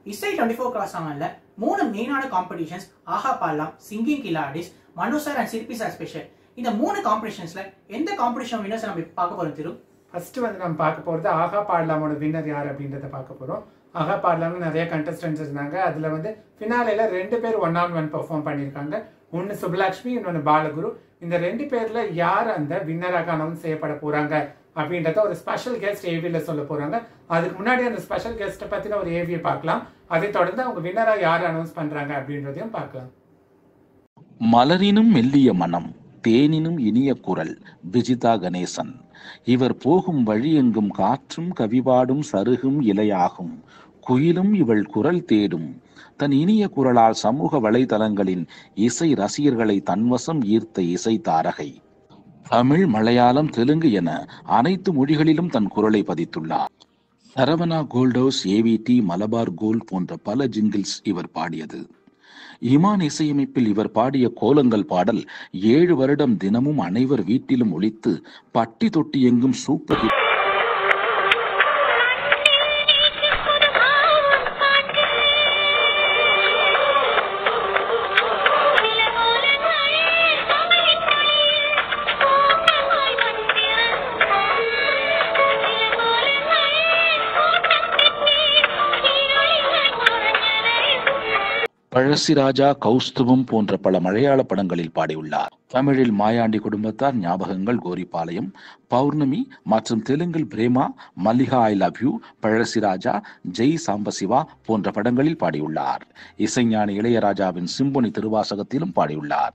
இசை 24x7ல 3 மெயினான காம்படிஷன்ஸ் ஆஹா பாடலாம், சிங்கிங் கில்லாடிஸ், Manu sir and Sirpi sir special. இந்த 3 காம்படிஷன்ஸ்ல எந்த காம்படிஷன் வின்னர்ஸ் நம்ம பார்க்க போறோம் திரு? ஃபர்ஸ்ட் நம்ம பார்க்க போறது ஆஹா பாடலாமோட வின்னர் யார் அப்படின்றத பார்க்க போறோம். ஆஹா பாடலாம்னு நிறைய கண்டஸ்டன்ட்ஸ் இருந்தாங்க. அதுல ஃபினாலேல 2 பேர் 1-on-1 பெர்ஃபார்ம் பண்ணியிருக்காங்க. ஒன்னு சுபலட்சுமி, இன்னொன்னு பாலகுரு. இந்த 2 பேர்ல யார் அந்த வின்னராக அனௌன்ஸ் செய்யப்பட போறாங்க அப்படின்றத ஒரு ஸ்பெஷல் கெஸ்ட் ஏவில சொல்ல போறாங்க. அதுக்கு முன்னாடி அந்த ஸ்பெஷல் கெஸ்ட்டை பத்தின ஒரு ஏவியை பார்க்கலாம். அதை தொடர்ந்து அவங்க வின்னரா யார் அனௌன்ஸ் பண்றாங்க அப்படின்றதையும் பார்க்கலாம். மலரினும் மெல்லிய மனம், தேனினும் இனிய குரல் விஜிதா கணேசன். இவர் போகும் வழி எங்கும் காற்றும் கவிபாடும் சருகும் இலையாகும், குயிலும் இவள் குரல் தேடும். தன் இனிய குரலால் சமூக வலைதளங்களின் இசை ரசிகர்களை தன்வசம் ஈர்த்த இசை தாரகை. தமிழ், மலையாளம், தெலுங்கு என அனைத்து மொழிகளிலும் தன் குரலை பதித்துள்ளார். Saravana gold house, AVT, Malabar gold போன்ற பல ஜிங்கிள்ஸ் இவர் பாடியது. இமான் இசையமைப்பில் இவர் பாடிய கோலங்கள் பாடல் 7 வருடம் தினமும் அனைவர் வீட்டிலும் ஒலித்து பட்டி தொட்டி எங்கும் சூப்பர் ஹிட். பழசிராஜா, கௌஸ்துவம் போன்ற பல மலையாள படங்களில் பாடியுள்ளார். தமிழில் மாயாண்டி குடும்பத்தார், ஞாபகங்கள், கோரிப்பாளையம், பௌர்ணமி மற்றும் தெலுங்கில் Prema, Mallika, I love you, Pazhassi Raja, Jai Sambasiva போன்ற படங்களில் பாடியுள்ளார். இசைஞானி இளையராஜாவின் சிம்பொனி திருவாசகத்திலும் பாடியுள்ளார்.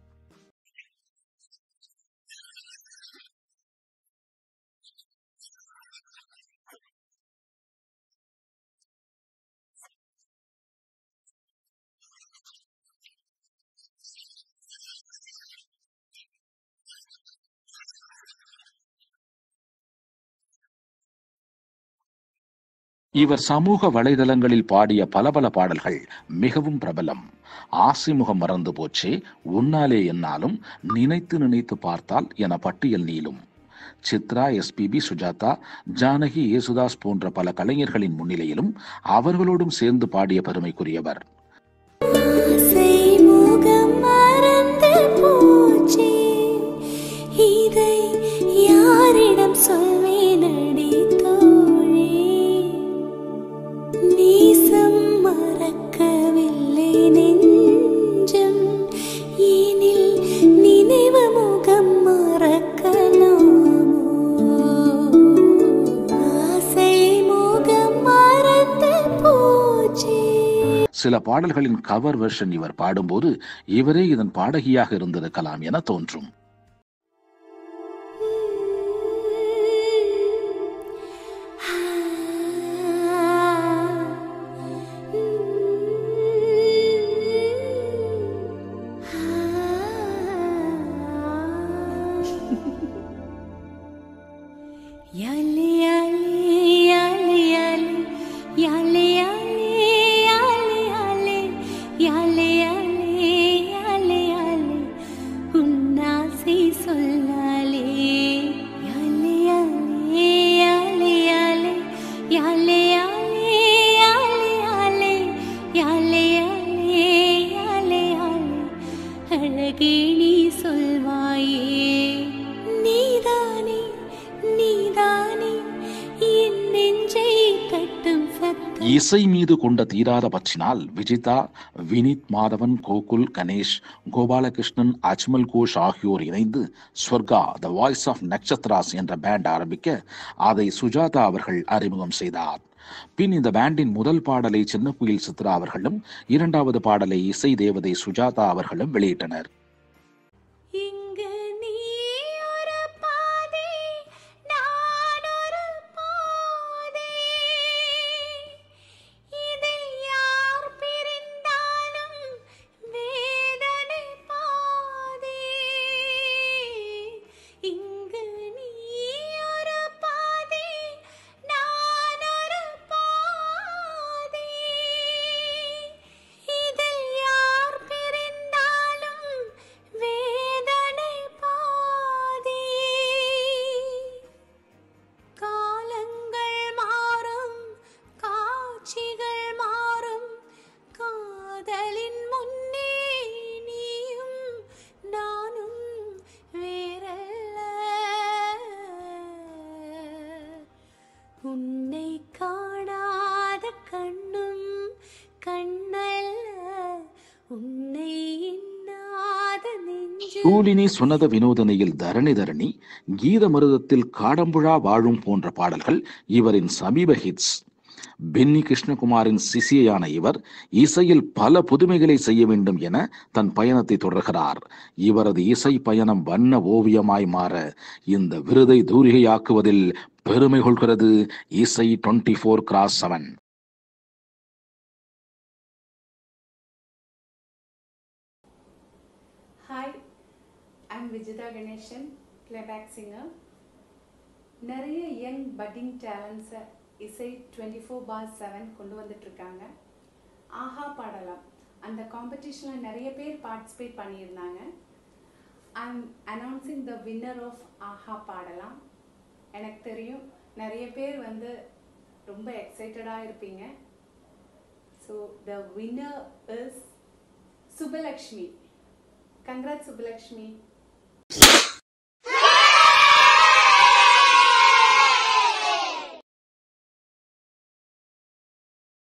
இவர் சமூக வலைதளங்களில் பாடிய பல பாடல்கள் மிகவும் பிரபலம். ஆசிமுகம் மறந்து போச்சே, உன்னாலே என்னாலும், நினைத்து நினைத்து பார்த்தால் என பட்டியல் நீளும். சித்ரா, எஸ்பிபி, சுஜாதா, ஜானகி, யேசுதாஸ் போன்ற பல கலைஞர்களின் முன்னிலையிலும் அவர்களோடும் சேர்ந்து பாடிய பெருமைக்குரியவர். சில பாடல்களின் கவர் வெர்ஷன் இவர் பாடும்போது இவரே இதன் பாடகியாக இருந்திருக்கலாம் என தோன்றும். இசை மீது கொண்ட தீராத பற்றினால் விஜிதா, வினித், மாதவன், கோகுல், கணேஷ், கோபாலகிருஷ்ணன், அஜ்மல் கோஷ் ஆகியோர் இணைந்து Swarga the voice of Nakshatras என்ற பேண்ட் ஆரம்பிக்க அதை சுஜாதா அவர்கள் அறிமுகம் செய்தார். பின் இந்த பேண்டின் முதல் பாடலை சின்னக்குயில் சித்ரா அவர்களும், 2வது பாடலை இசை தேவதை சுஜாதா அவர்களும் வெளியிட்டனர். காதலின் முன்னே நீயும் நானும் வேறல்ல. உன்னை காணாத கண்ணும் கண்ணல்ல, உன்னை இன்னாத நெஞ்சு. சூலினி சுனத வினோதனையில் தரணி தரணி, கீதமருதத்தில் காடம்புழா வாழும் போன்ற பாடல்கள் இவரின் சமீப ஹிட்ஸ். பென்னி கிருஷ்ணகுமாரின் சிசியான இவர் இசையில் பல புதுமைகளை செய்ய வேண்டும் என தன் பயணத்தை தொடர்கிறார். இவரது இசை பயணம் வண்ண ஓவியமாய் மாற இந்த விருதை தூரிகையாக்குவதில் பெருமை கொள்கிறது இசை 24x7. Hi, I'm Vijitha Ganeshan, playback singer. நிறைய யங் பட்டிங் டேலண்ட்ஸை இசை 24/7 கொண்டு வந்துட்டு இருக்காங்க. ஆஹா பாடலாம் அந்த காம்படிஷனில் நிறைய பேர் பார்ட்டிசிபேட் பண்ணியிருந்தாங்க. I'm announcing the winner of ஆஹா பாடலாம். எனக்கு தெரியும் நிறைய பேர் வந்து ரொம்ப எக்ஸைட்டடாக இருப்பீங்க. So the winner is Subbulakshmi. Congrats Subbulakshmi.